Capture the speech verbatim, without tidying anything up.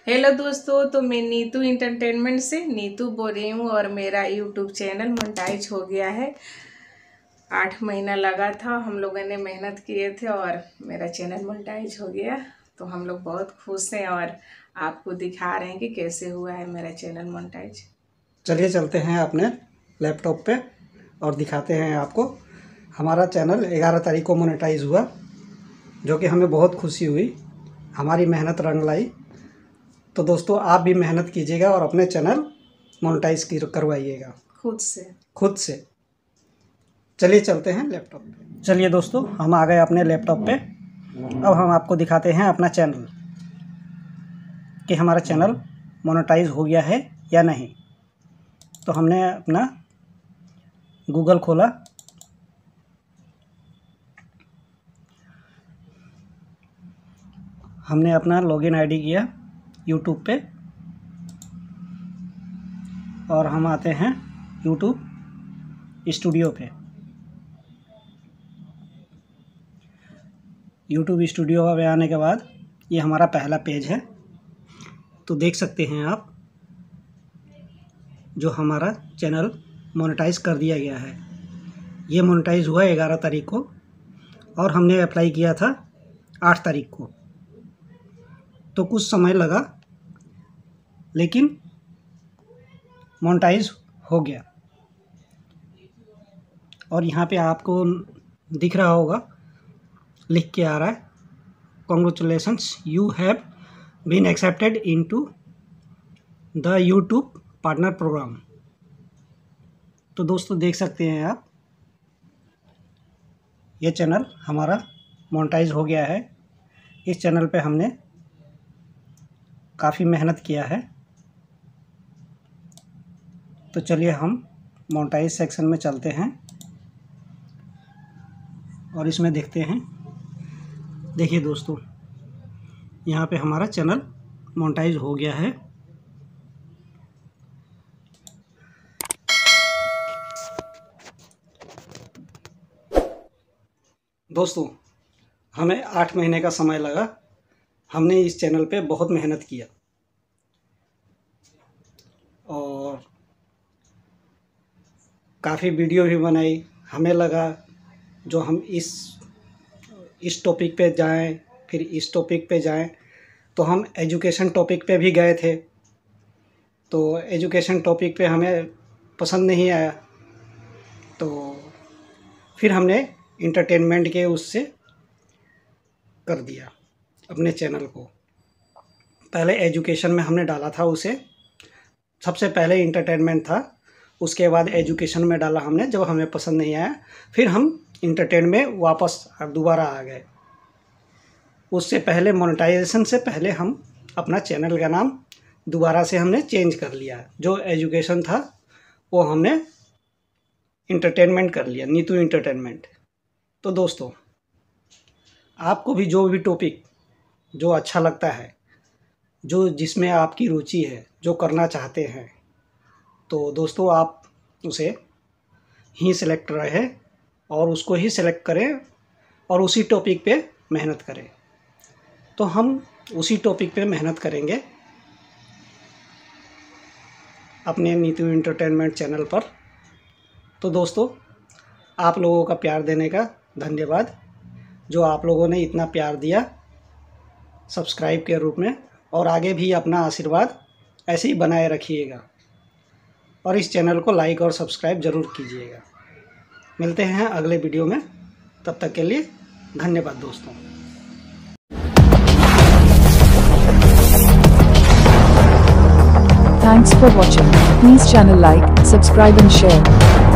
Hello दोस्तों, तो मैं नीतू इंटरटेनमेंट से नीतू बोल रही हूँ और मेरा यूट्यूब चैनल मोनेटाइज हो गया है। आठ महीना लगा था, हम लोगों ने मेहनत किए थे और मेरा चैनल मोनेटाइज हो गया। तो हम लोग बहुत खुश हैं और आपको दिखा रहे हैं कि कैसे हुआ है मेरा चैनल मोनेटाइज। चलिए चलते हैं अपने लैपटॉप पे और दिखाते हैं आपको। हमारा चैनल ग्यारह तारीख को मोनेटाइज हुआ, जो कि हमें बहुत खुशी हुई। हमारी मेहनत रंग लाई। तो दोस्तों, आप भी मेहनत कीजिएगा और अपने चैनल मोनेटाइज करवाइएगा खुद से खुद से चलिए चलते हैं लैपटॉप पे। चलिए दोस्तों, हम आ गए अपने लैपटॉप पे। अब हम आपको दिखाते हैं अपना चैनल कि हमारा चैनल मोनेटाइज हो गया है या नहीं। तो हमने अपना गूगल खोला, हमने अपना लॉगिन आईडी किया यूट्यूब पे और हम आते हैं यूट्यूब स्टूडियो पे। यूट्यूब स्टूडियो पे आने के बाद ये हमारा पहला पेज है। तो देख सकते हैं आप, जो हमारा चैनल मोनेटाइज कर दिया गया है। ये मोनेटाइज हुआ ग्यारह तारीख को और हमने अप्लाई किया था आठ तारीख को। तो कुछ समय लगा, लेकिन मोनेटाइज हो गया। और यहाँ पे आपको दिख रहा होगा, लिख के आ रहा है, congratulations, you have been accepted into the YouTube partner program. तो दोस्तों, देख सकते हैं आप, ये चैनल हमारा मोनेटाइज हो गया है। इस चैनल पे हमने काफ़ी मेहनत किया है। तो चलिए हम मोनेटाइज सेक्शन में चलते हैं और इसमें देखते हैं। देखिए दोस्तों, यहाँ पे हमारा चैनल मोनेटाइज हो गया है। दोस्तों, हमें आठ महीने का समय लगा। हमने इस चैनल पे बहुत मेहनत किया और काफ़ी वीडियो भी बनाई। हमें लगा जो हम इस इस टॉपिक पे जाएं, फिर इस टॉपिक पे जाएं, तो हम एजुकेशन टॉपिक पे भी गए थे। तो एजुकेशन टॉपिक पे हमें पसंद नहीं आया, तो फिर हमने इंटरटेनमेंट के उससे कर दिया अपने चैनल को। पहले एजुकेशन में हमने डाला था उसे, सबसे पहले इंटरटेनमेंट था, उसके बाद एजुकेशन में डाला हमने। जब हमें पसंद नहीं आया, फिर हम इंटरटेन में वापस दोबारा आ गए। उससे पहले, मोनेटाइजेशन से पहले, हम अपना चैनल का नाम दोबारा से हमने चेंज कर लिया। जो एजुकेशन था वो हमने इंटरटेनमेंट कर लिया, नीतू इंटरटेनमेंट। तो दोस्तों, आपको भी जो भी टॉपिक जो अच्छा लगता है, जो जिसमें आपकी रुचि है, जो करना चाहते हैं, तो दोस्तों आप उसे ही सिलेक्ट रहे और उसको ही सिलेक्ट करें और उसी टॉपिक पे मेहनत करें। तो हम उसी टॉपिक पे मेहनत करेंगे अपने नीतू इंटरटेनमेंट चैनल पर। तो दोस्तों, आप लोगों का प्यार देने का धन्यवाद। जो आप लोगों ने इतना प्यार दिया सब्सक्राइब के रूप में, और आगे भी अपना आशीर्वाद ऐसे ही बनाए रखिएगा और इस चैनल को लाइक और सब्सक्राइब ज़रूर कीजिएगा। मिलते हैं अगले वीडियो में, तब तक के लिए धन्यवाद दोस्तों। Thanks for watching. Please channel like, subscribe and share.